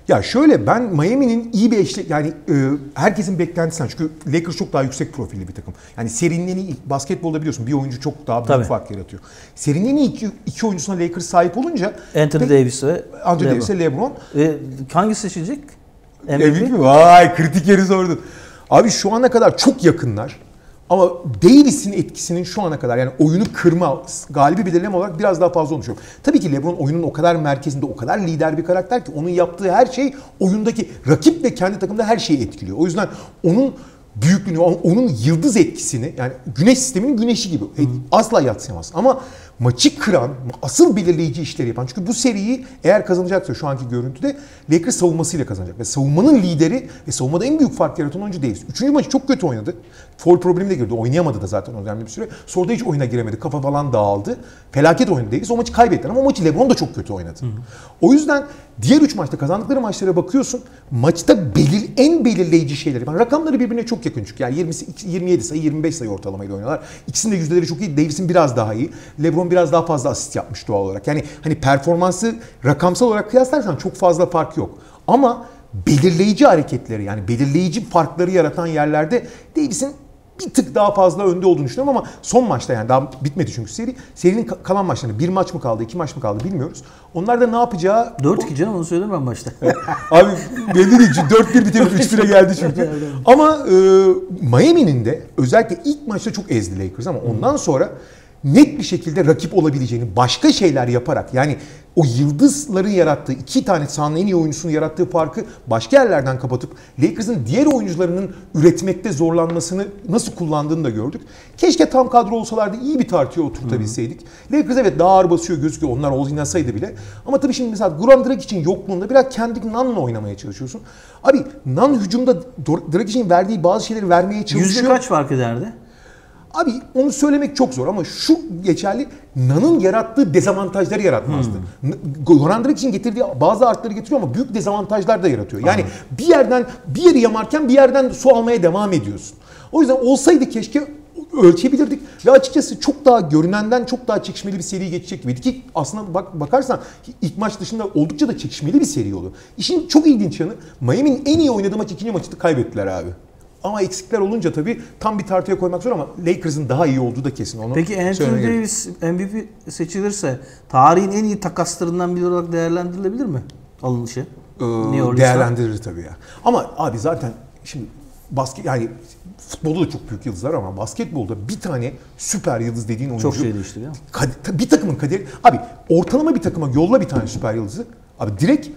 S1: Ya şöyle, ben Miami'nin iyi bir eşlik, yani e, herkesin beklentisinden, çünkü Lakers çok daha yüksek profilli bir takım. Yani serinin en iyi, basketbolda biliyorsun bir oyuncu çok daha büyük Tabii. fark yaratıyor. Serinin en iyi iki, iki oyuncusuna Lakers sahip olunca
S2: Anthony
S1: pek,
S2: Davis ve
S1: Anthony Davis ve LeBron.
S2: E, hangisi seçilecek?
S1: M V P? Vay, kritik yeri sordun. Abi şu ana kadar çok yakınlar. Ama Davis'in etkisinin şu ana kadar, yani oyunu kırma, galibi belirleme olarak biraz daha fazla olmuş. Tabii ki LeBron oyunun o kadar merkezinde, o kadar lider bir karakter ki onun yaptığı her şey oyundaki rakip ve kendi takımda her şeyi etkiliyor. O yüzden onun büyüklüğünü, onun yıldız etkisini, yani güneş sisteminin güneşi gibi hmm. asla yadsıyamaz. Ama maçı kıran, asıl belirleyici işleri yapan, çünkü bu seriyi eğer kazanacaksa şu anki görüntüde Lakers savunmasıyla kazanacak. Ve savunmanın lideri ve savunmada en büyük fark yaratan oyuncu Davis. Üçüncü maçı çok kötü oynadı. Foul problemi de girdi. Oynayamadı da zaten önemli bir süre. Sonra da hiç oyuna giremedi. Kafa falan dağıldı. Felaket oynadı Davis. O maçı kaybettiler ama o maçı LeBron da çok kötü oynadı. Hı hı. O yüzden diğer üç maçta kazandıkları maçlara bakıyorsun. Maçta belir, en belirleyici şeyleri. Yani rakamları birbirine çok yakın çünkü. Yani yirmi, yirmi yedi sayı, yirmi beş sayı ortalamayla oynuyorlar. İkisinin de yüzdeleri çok iyi. Davis'in biraz daha iyi. LeBron biraz daha fazla asist yapmış doğal olarak. Yani hani performansı rakamsal olarak kıyaslarsan çok fazla fark yok. Ama belirleyici hareketleri, yani belirleyici farkları yaratan yerlerde Davis'in bir tık daha fazla önde olduğunu düşünüyorum ama son maçta, yani daha bitmedi çünkü seri. Serinin kalan maçlarında bir maç mı kaldı, iki maç mı kaldı bilmiyoruz. Onlar da ne yapacağı...
S2: dört iki canım, onu söyledim ben başta.
S1: Abi belli değil, dört bir bitemedi, üç bire geldi çünkü. Ama e, Miami'nin de özellikle ilk maçta çok ezdi Lakers ama ondan sonra net bir şekilde rakip olabileceğini başka şeyler yaparak, yani o yıldızların yarattığı, iki tane sahanın en iyi oyuncusunu yarattığı farkı başka yerlerden kapatıp Lakers'ın diğer oyuncularının üretmekte zorlanmasını nasıl kullandığını da gördük. Keşke tam kadro olsalardı iyi bir tartıya oturtabilseydik. Hı-hı. Lakers evet daha ağır basıyor gözüküyor, onlar oynasaydı bile. Ama tabii şimdi mesela Goran Dragic'in yokluğunda biraz kendi Nan'la oynamaya çalışıyorsun. Abi Nan hücumda Dragic'in verdiği bazı şeyleri vermeye çalışıyor.
S2: Yüzde kaç fark ederdi?
S1: Abi onu söylemek çok zor ama şu geçerli, Nan'ın yarattığı dezavantajları yaratmazdı. Hmm. Goran Dragic'in getirdiği bazı artları getiriyor ama büyük dezavantajlar da yaratıyor. Yani Aha. bir yerden bir yeri yamarken bir yerden su almaya devam ediyorsun. O yüzden olsaydı keşke ölçebilirdik ve açıkçası çok daha görünenden çok daha çekişmeli bir seri geçecek gibiydi ki aslında bak, bakarsan ilk maç dışında oldukça da çekişmeli bir seri oldu. İşin çok ilginç yanı, Miami'nin en iyi oynadığı maç ikinci maçı kaybettiler abi. Ama eksikler olunca tabii tam bir tartıya koymak zor ama Lakers'ın daha iyi olduğu da kesin. Onu
S2: Peki Anthony Davis M V P seçilirse tarihin en iyi takaslarından biri olarak değerlendirilebilir mi alınışı?
S1: Ee, değerlendirilir tabii ya. Ama abi zaten şimdi basket, yani futbolda da çok büyük yıldızlar ama basketbolda bir tane süper yıldız dediğin oyuncu
S2: çok şey değiştiriyor.
S1: Bir takımın kaderi. Abi ortalama bir takıma yolla bir tane süper yıldızı. Abi direkt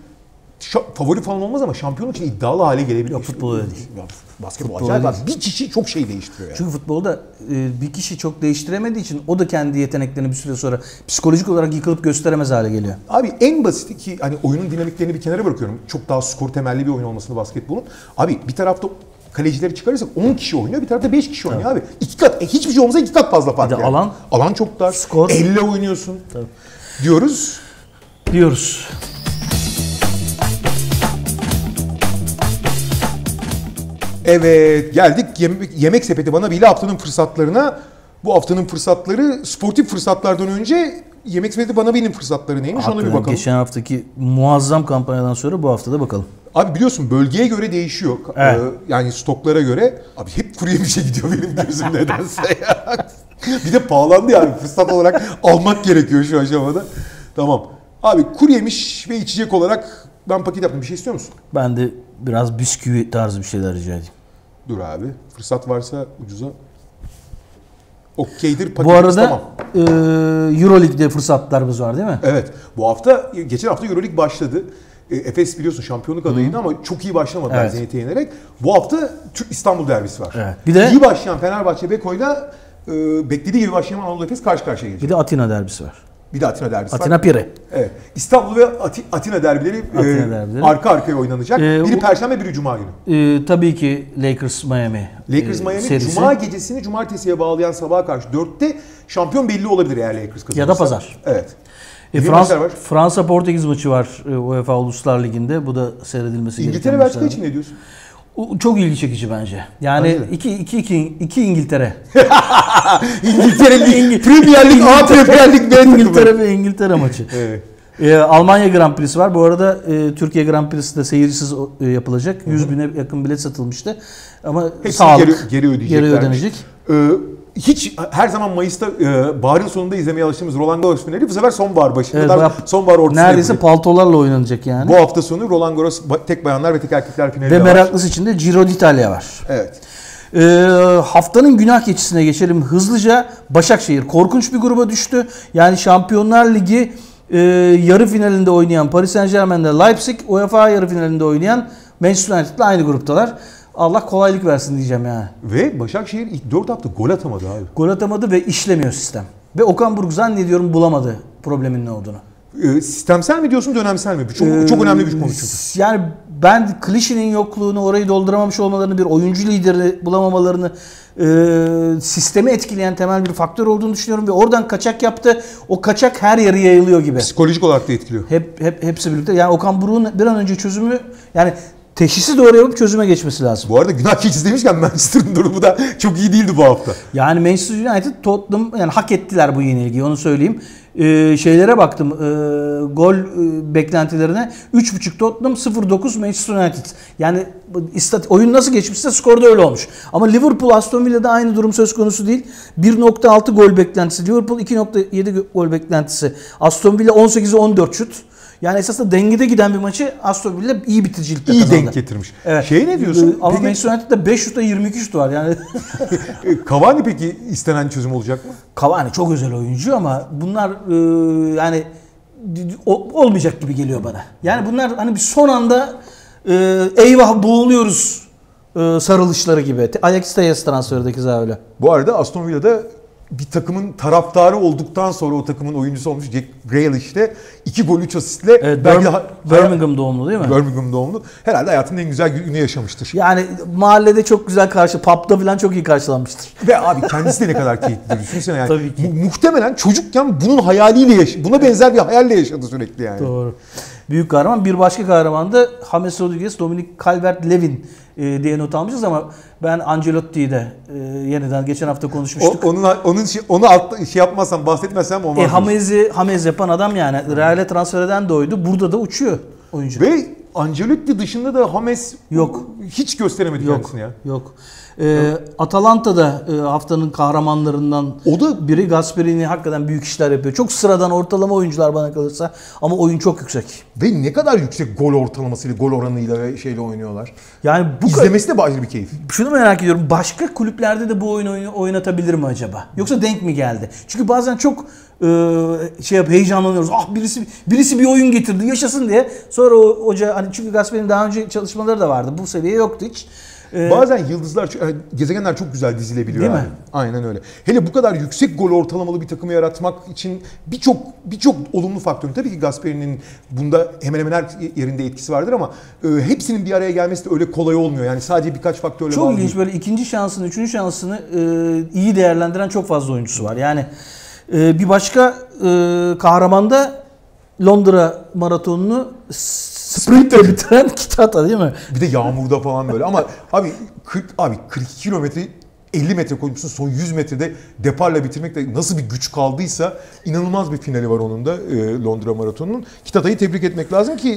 S1: favori falan olmaz ama şampiyonluk için iddialı hale gelebilir.
S2: Yok, futbol öyle değil.
S1: Ya, basketbol acayip abi. Bir kişi çok şey değiştiriyor yani.
S2: Çünkü futbolda bir kişi çok değiştiremediği için o da kendi yeteneklerini bir süre sonra psikolojik olarak yıkılıp gösteremez hale geliyor.
S1: Abi en basit ki hani oyunun dinamiklerini bir kenara bırakıyorum. Çok daha skor temelli bir oyun olmasını basketbolun. Abi bir tarafta kalecileri çıkarırsak on kişi oynuyor, bir tarafta beş kişi oynuyor Tabii. abi. İki kat, e, hiçbir şey olmasa iki kat fazla fark yani.
S2: Alan,
S1: alan çok dar.
S2: Skor.
S1: Elle oynuyorsun. Tabii. Diyoruz.
S2: Diyoruz.
S1: Evet, geldik yemek, yemek sepeti bana bile haftanın fırsatlarına. Bu haftanın fırsatları sportif fırsatlardan önce yemek sepeti bana benim fırsatları neymiş ona bir bakalım.
S2: Geçen haftaki muazzam kampanyadan sonra bu hafta da bakalım.
S1: Abi biliyorsun bölgeye göre değişiyor.
S2: Evet.
S1: Ee, yani stoklara göre. Abi hep kuru yemişe gidiyor benim gözüm nedense ya. Bir de pahalandı yani, fırsat olarak almak gerekiyor şu aşamada. Tamam. Abi kuru yemiş ve içecek olarak ben paket yaptım. Bir şey istiyor musun?
S2: Ben de biraz bisküvi tarzı bir şeyler rica edeyim.
S1: Dur abi. Fırsat varsa ucuza. Okeydir.
S2: Bu arada tamam. e, Euroleague'de fırsatlarımız var değil mi?
S1: Evet. Bu hafta, geçen hafta Euroleague başladı. E, Efes biliyorsun şampiyonluk adayıydı Hı. ama çok iyi başlamadılar evet. Zenit'e yenerek. Bu hafta Türk İstanbul derbisi var. Evet. Bir de iyi başlayan Fenerbahçe Beko'yla e, beklediği gibi başlayan Anadolu Efes karşı karşıya gelecek.
S2: Bir de Atina derbisi var.
S1: Bir de Atina derbisi
S2: Atina var. Pire.
S1: Evet. İstanbul ve Ati, Atina derbileri, Atina e, derbileri arka arkaya oynanacak. Ee, biri Perşembe, biri Cuma günü.
S2: E, tabii ki Lakers Miami.
S1: Lakers Miami serisi. Cuma gecesini cumartesiye bağlayan sabaha karşı dörtte şampiyon belli olabilir eğer Lakers kazanırsa.
S2: Ya da pazar.
S1: Evet.
S2: E, Fransa, Fransa Portekiz maçı var e, UEFA Uluslar Ligi'nde. Bu da seyredilmesi gereken.
S1: İngiltere Belçika için ne diyorsun?
S2: O çok ilgi çekici bence. Yani iki iki iki iki İngiltere.
S1: İngiltere Lig, Premier Lig, A Premier Lig,
S2: İngiltere ve İngiltere maçı.
S1: Evet.
S2: Ee, Almanya Grand Prix'si var. Bu arada e, Türkiye Grand Prix'si de seyircisiz e, yapılacak. yüz bine yakın bilet satılmıştı. Ama
S1: Hepsini
S2: sağlık
S1: geri, geri ödeyecekler.
S2: geri ödenecek.
S1: Ee, hiç her zaman Mayıs'ta e, baharın sonunda izlemeye alıştığımız Roland Garros finali bu sefer sonbahar başında.
S2: Evet,
S1: Daha sonbahar ortasında
S2: neredeyse
S1: yapılacak.
S2: paltolarla oynanacak yani.
S1: Bu hafta sonu Roland Garros tek bayanlar ve tek erkekler finali
S2: Ve
S1: de var.
S2: meraklısı için de Giro d'Italia var.
S1: Evet.
S2: Ee, haftanın günah keçisine geçelim hızlıca. Başakşehir korkunç bir gruba düştü. Yani Şampiyonlar Ligi e, yarı finalinde oynayan Paris Saint-Germain'de Leipzig, UEFA yarı finalinde oynayan Manchester United'la aynı gruptalar. Allah kolaylık versin diyeceğim yani.
S1: Ve Başakşehir ilk dört hafta gol atamadı abi.
S2: Gol atamadı ve işlemiyor sistem. Ve Okan Buruk zannediyorum bulamadı problemin ne olduğunu.
S1: Ee, sistemsel mi diyorsun, dönemsel mi? Bu çok,
S2: Ee,
S1: çok önemli bir konu çünkü.
S2: Yani ben Klişe'nin yokluğunu, orayı dolduramamış olmalarını, bir oyuncu lideri bulamamalarını, e, sistemi etkileyen temel bir faktör olduğunu düşünüyorum ve oradan kaçak yaptı. O kaçak her yere yayılıyor gibi.
S1: Psikolojik olarak da etkiliyor.
S2: Hep hep hepsi birlikte. Yani Okan Buruk'un bir an önce çözümü, yani teşhisi doğru yapıp çözüme geçmesi lazım.
S1: Bu arada günah keçisi demişken Manchester'ın durumu da çok iyi değildi bu hafta.
S2: Yani Manchester United, Tottenham yani hak ettiler bu yenilgiyi, onu söyleyeyim. Ee, şeylere baktım, e, gol e, beklentilerine üç buçuk Tottenham, sıfır virgül dokuz Manchester United. Yani istat, oyun nasıl geçmişse skorda öyle olmuş. Ama Liverpool Aston Villa'da aynı durum söz konusu değil. bir virgül altı gol beklentisi Liverpool, iki virgül yedi gol beklentisi Aston Villa, on sekize on dört şut. Yani esasında dengede giden bir maçı Aston Villa iyi bitiricilikle
S1: İyi
S2: kazandı.
S1: denk getirmiş.
S2: Evet.
S1: Şey ne diyorsun?
S2: Ama
S1: Peki,
S2: Manchester United'da beş şutta yirmi iki şut var yani.
S1: Cavani peki istenen çözüm olacak mı?
S2: Cavani çok özel oyuncu ama bunlar e, yani o, olmayacak gibi geliyor bana. Yani bunlar hani bir son anda e, eyvah boğuluyoruz e, sarılışları gibi. Alex Telles transferdeki öyle.
S1: Bu arada Aston Villa'da bir takımın taraftarı olduktan sonra o takımın oyuncusu olmuş Jack Grealish'te iki gol üç asistle
S2: Evet,
S1: belki
S2: Bir-
S1: ha-
S2: Birmingham doğumlu değil mi?
S1: Birmingham doğumlu. Herhalde hayatının en güzel gününü yaşamıştır.
S2: Yani mahallede çok güzel karşı, pub'da falan çok iyi karşılanmıştır.
S1: Ve abi kendisi de ne kadar keyifli düşünsene yani.
S2: Tabii ki.
S1: Mu- muhtemelen çocukken bunun hayaliyle yaş- buna benzer bir hayalle yaşadı sürekli yani.
S2: Doğru. Büyük kahraman. Bir başka kahraman da James Rodriguez, Dominic Calvert-Lewin e, diye not almışız ama ben Ancelotti'yi de e, yeniden geçen hafta
S1: O,
S2: konuşmuştuk.
S1: onun onun şey, onu alt, şey yapmazsam bahsetmezsem olmaz.
S2: E, Hamez'i Hamez yapan adam yani. Real'e transfer eden de oydu. Burada da uçuyor oyuncu.
S1: Ve Ancelotti dışında da James
S2: Yok.
S1: hiç gösteremedi
S2: Yok.
S1: kendisini ya.
S2: Yok. Ee, Atalanta'da e, haftanın kahramanlarından
S1: O da
S2: biri. Gasperini hakikaten büyük işler yapıyor. Çok sıradan ortalama oyuncular bana kalırsa ama oyun çok yüksek.
S1: ve ne kadar yüksek gol ortalamasıyla, gol oranıyla ve şeyle oynuyorlar.
S2: Yani bu kadar.
S1: İzlemesi de ayrı bir keyif.
S2: Şunu merak ediyorum. Başka kulüplerde de bu oyunu oyunu oynatabilir mi acaba? Yoksa denk mi geldi? Çünkü bazen çok e, şey yap heyecanlanıyoruz. Ah birisi birisi bir oyun getirdi, yaşasın diye. Sonra o hoca hani çünkü Gasper'in daha önce çalışmaları da vardı. Bu seviye yoktu hiç. E,
S1: Bazen yıldızlar, yani gezegenler çok güzel dizilebiliyor.
S2: Değil
S1: abi.
S2: mi?
S1: Aynen öyle. Hele bu kadar yüksek gol ortalamalı bir takımı yaratmak için birçok birçok olumlu faktörün, tabii ki Gasperini'nin bunda hemen hemen her yerinde etkisi vardır ama e, hepsinin bir araya gelmesi de öyle kolay olmuyor. Yani sadece birkaç faktörle
S2: Çok
S1: bağlı
S2: ilginç,
S1: değil.
S2: böyle ikinci şansını, üçüncü şansını e, iyi değerlendiren çok fazla oyuncusu var. Yani e, bir başka e, kahramanda Londra maratonunu sprintle bitiren Kitata değil mi?
S1: Bir de yağmurda falan böyle ama abi kırk abi kırk iki kilometre elli metre koymuşsun, son yüz metrede deparla bitirmek de nasıl bir güç kaldıysa inanılmaz bir finali var onun da e, Londra Maratonu'nun. Kitata'yı tebrik etmek lazım ki,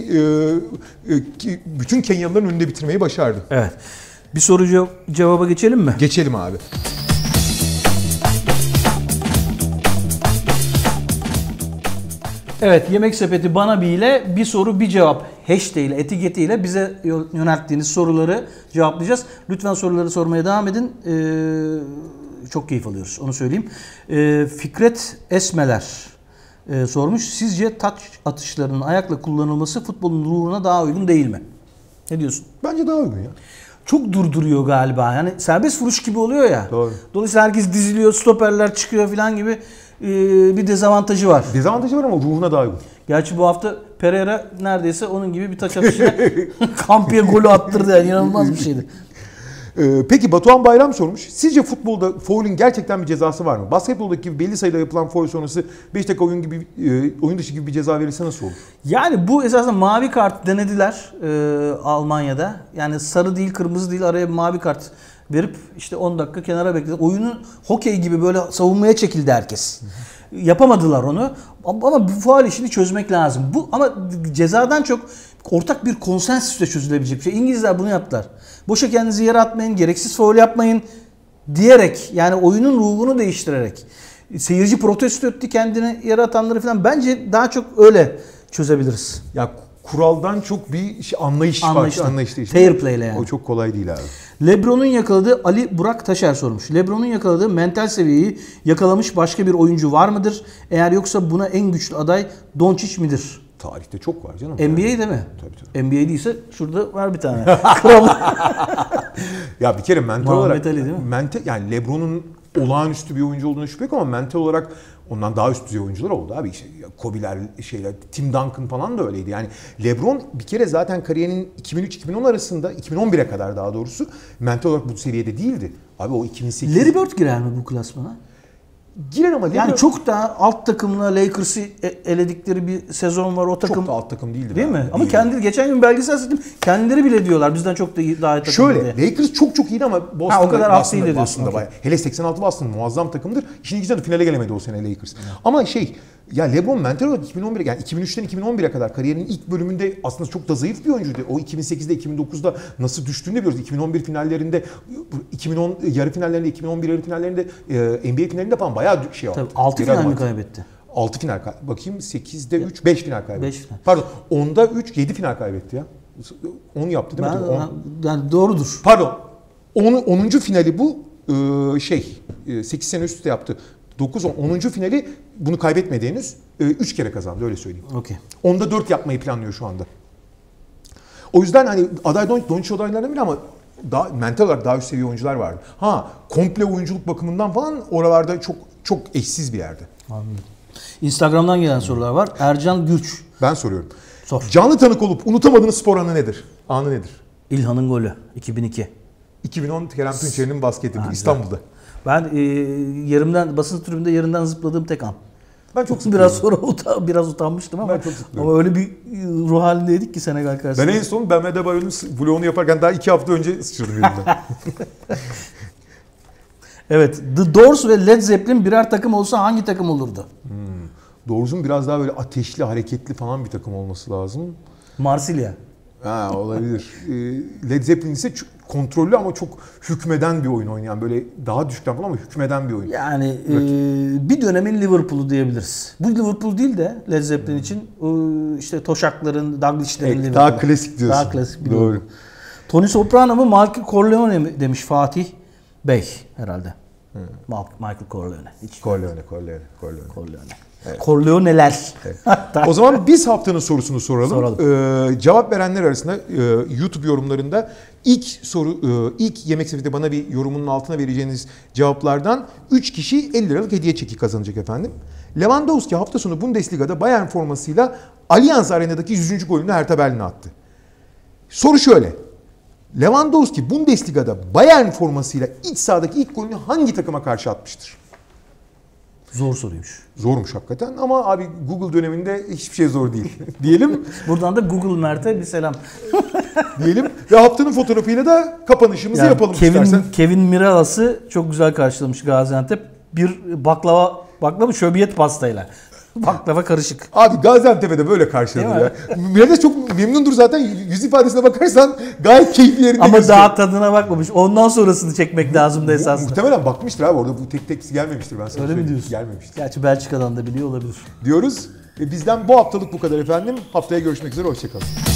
S1: e, e, ki bütün Kenyalıların önünde bitirmeyi başardı.
S2: Evet. Bir soru cev- cevaba geçelim mi?
S1: Geçelim abi.
S2: Evet, Yemek Sepeti Bana Bir ile bir soru bir cevap hashtag ile, etiketiyle bize yönelttiğiniz soruları cevaplayacağız. Lütfen soruları sormaya devam edin. Ee, çok keyif alıyoruz, onu söyleyeyim. Ee, Fikret Esmeler e, sormuş. Sizce taç atışlarının ayakla kullanılması futbolun ruhuna daha uygun değil mi? Ne diyorsun?
S1: Bence daha uygun ya.
S2: Çok durduruyor galiba. Yani serbest vuruş gibi oluyor ya.
S1: Doğru.
S2: Dolayısıyla herkes diziliyor, stoperler çıkıyor falan gibi e, bir dezavantajı var.
S1: Dezavantajı var ama ruhuna daha uygun.
S2: Gerçi bu hafta Pereira neredeyse onun gibi bir taç atışıyla Kampi'ye golü attırdı. Yani inanılmaz bir şeydi.
S1: Ee, peki Batuhan Bayram sormuş. Sizce futbolda faulün gerçekten bir cezası var mı? Basketboldaki gibi belli sayıda yapılan faul sonrası beş dakika oyun gibi e, oyun dışı gibi bir ceza verirse nasıl olur?
S2: Yani bu esasında mavi kart denediler e, Almanya'da. Yani sarı değil, kırmızı değil, araya bir mavi kart verip işte on dakika kenara bekledi. Oyunu hokey gibi böyle savunmaya çekildi herkes. yapamadılar onu. Ama bu faul işini çözmek lazım. Bu ama cezadan çok ortak bir konsensüsle çözülebilecek bir şey. İngilizler bunu yaptılar. Boşa kendinizi yere atmayın, gereksiz faul yapmayın diyerek, yani oyunun ruhunu değiştirerek. Seyirci protesto etti kendini yere atanları falan. Bence daha çok öyle çözebiliriz.
S1: Ya kuraldan çok bir şey, anlayış
S2: Anlayışlı.
S1: var. Anlayış değil.
S2: Fair play ile yani.
S1: O çok kolay değil abi.
S2: LeBron'un yakaladığı, Ali Burak Taşer sormuş. LeBron'un yakaladığı mental seviyeyi yakalamış başka bir oyuncu var mıdır? Eğer yoksa buna en güçlü aday Doncic midir?
S1: Tarihte çok var canım.
S2: N B A değil mi?
S1: Tabii tabii.
S2: N B A değilse şurada var bir tane. Kral.
S1: Ya bir kere mental
S2: Muhammed
S1: olarak
S2: Ali değil mi?
S1: mental, yani LeBron'un olağanüstü bir oyuncu olduğuna şüphe yok ama mental olarak ondan daha üst düzey oyuncular oldu abi. İşte Kobe'ler, şeyler, Tim Duncan falan da öyleydi. Yani LeBron bir kere zaten kariyerinin iki bin üç iki bin on arasında, iki bin on bire kadar daha doğrusu mental olarak bu seviyede değildi. Abi o iki bin sekiz...
S2: Larry Bird girer mi bu klasmana?
S1: Girer ama LeBron...
S2: Yani çok daha alt takımla Lakers'ı eledikleri bir sezon var o takım.
S1: Çok da alt takım değildi.
S2: Değil mi?
S1: Değil.
S2: Ama kendileri geçen gün belgesel seyrettim. Kendileri bile diyorlar bizden çok da iyi, daha iyi takım
S1: Şöyle,
S2: diye.
S1: Lakers çok çok iyiydi ama Boston'da,
S2: Ha, o kadar alt
S1: Boston'da,
S2: değildi
S1: Boston'da
S2: diyorsun.
S1: bayağı. Hele seksen altı Boston muazzam takımdır. İşin ilginç yanı finale gelemedi o sene Lakers. Ama şey, ya LeBron mental olarak iki bin on bir yani iki bin üçten iki bin on bire kadar kariyerinin ilk bölümünde aslında çok da zayıf bir oyuncuydu. O iki bin sekizde iki bin dokuzda nasıl düştüğünü de biliyoruz. iki bin on bir finallerinde, iki bin on yarı finallerinde, iki bin on bir yarı finallerinde, N B A finalinde falan bayağı şey oldu.
S2: Tabii altı final mi kaybetti?
S1: altı final kaybetti. Bakayım sekizde üç, beş final kaybetti.
S2: beş final.
S1: Pardon, onda üç, yedi final kaybetti ya. on yaptı değil mi?
S2: Ben,
S1: on.
S2: yani doğrudur.
S1: Pardon. on, onuncu finali bu ee, şey sekiz sene üst üste yaptı. dokuz on. onuncu finali bunu kaybetmedi henüz. üç kere kazandı öyle söyleyeyim.
S2: Okey.
S1: Onda dört yapmayı planlıyor şu anda. O yüzden hani aday Doncic adaylarından biri ama daha mental olarak daha üst seviye oyuncular vardı. Ha, komple oyunculuk bakımından falan oralarda çok çok eşsiz bir yerde.
S2: Anladım. Instagram'dan gelen sorular var. Ercan Gürç.
S1: Ben soruyorum.
S2: Sor.
S1: Canlı tanık olup unutamadığınız spor anı nedir? Anı nedir?
S2: İlhan'ın golü iki bin iki.
S1: iki bin on Kerem Tunçeri'nin basketi
S2: Ha,
S1: İstanbul'da.
S2: Ben e, yerimden basın tribünde yerinden zıpladığım tek an.
S1: Ben çok
S2: biraz sonra utan, biraz utanmıştım ama
S1: Ben çok zıplıyorum.
S2: ama öyle bir ruh halindeydik ki Senegal karşısında.
S1: Ben en son Ben Adebayo'nun vlogunu yaparken daha iki hafta önce sıçradım yerimden.
S2: Evet, The Doors ve Led Zeppelin birer takım olsa hangi takım olurdu?
S1: Hmm. Doors'un biraz daha böyle ateşli, hareketli falan bir takım olması lazım.
S2: Marsilya.
S1: Ha, olabilir. Led Zeppelin ise kontrollü ama çok hükmeden bir oyun oynayan, böyle daha düşükten falan ama hükmeden bir oyun.
S2: Yani e, bir dönemin Liverpool'u diyebiliriz. Bu Liverpool değil de Led Zeppelin için e, işte Toşakların, Douglas'lerin
S1: Evet,
S2: Liverpool.
S1: daha klasik diyorsun.
S2: Daha klasik bir
S1: Doğru.
S2: Liverpool. Tony Soprano mu Michael Corleone mi demiş Fatih Bey herhalde. Hmm. Michael Corleone. Hiç
S1: Corleone, Corleone, Corleone.
S2: Corleone. Evet. Corleone'ler.
S1: Evet. O zaman biz haftanın sorusunu soralım.
S2: Soralım.
S1: Ee, cevap verenler arasında e, YouTube yorumlarında ilk soru, e, ilk Yemek Sepeti bana bir yorumunun altına vereceğiniz cevaplardan üç kişi elli liralık hediye çeki kazanacak efendim. Lewandowski hafta sonu Bundesliga'da Bayern formasıyla Allianz Arena'daki yüzüncü golünü Hertha Berlin'e attı. Soru şöyle. Lewandowski Bundesliga'da Bayern formasıyla iç sahadaki ilk golünü hangi takıma karşı atmıştır?
S2: Zor soruymuş.
S1: Zormuş hakikaten ama abi Google döneminde hiçbir şey zor değil. Diyelim.
S2: Buradan da Google Mert'e bir selam.
S1: Diyelim ve haftanın fotoğrafıyla da kapanışımızı
S2: Yani
S1: yapalım
S2: Kevin,
S1: istersen.
S2: Kevin Miralas'ı çok güzel karşılamış Gaziantep. Bir baklava, baklava şöbiyet pastayla. Baklava karışık.
S1: Abi Gaziantep'e de böyle karşıladı ya. Millet çok memnundur zaten. Yüz ifadesine bakarsan gayet keyifli yerinde
S2: Ama
S1: gözüküyor.
S2: daha tadına bakmamış. Ondan sonrasını çekmek lazımdı esasında.
S1: Muhtemelen bakmıştır abi orada bu tek tek gelmemiştir ben sana
S2: Öyle mi
S1: söyleyeyim.
S2: diyorsun?
S1: Gelmemiştir.
S2: Gerçi Belçika'dan da biliyor olabilir.
S1: Diyoruz. E bizden bu haftalık bu kadar efendim. Haftaya görüşmek üzere. Hoşçakalın.